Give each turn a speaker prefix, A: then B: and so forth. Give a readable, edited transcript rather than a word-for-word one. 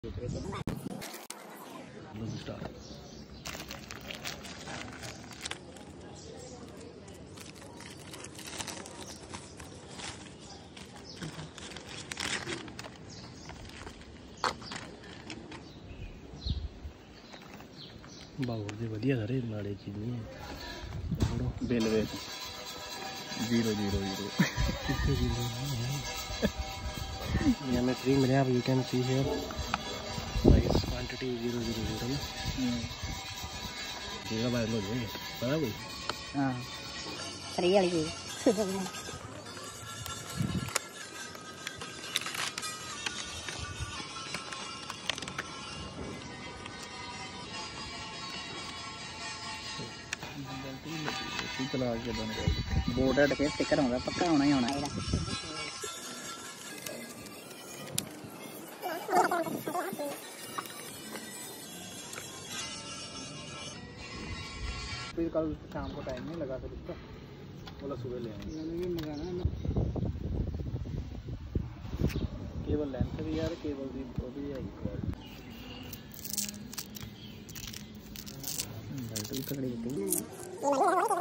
A: बाबू जी वधिया सारे माड़े चीज नहीं है।
B: बिल वे 000
A: हमें फ्री मिले। आप you can see here price quantity 000 ना बाय लो जे पता कोई।
C: हां फ्री वाली चीज
B: चला के बोर्ड हेड पे स्टिकर होगा पक्का होना ही होना है। फिर कल शाम को टाइम नहीं लगा फिर उसका बोला सुबह ले आएंगे। केबल लेंथ भी यार केबल भी वो भी है क्वालिटी तगड़ी होती है।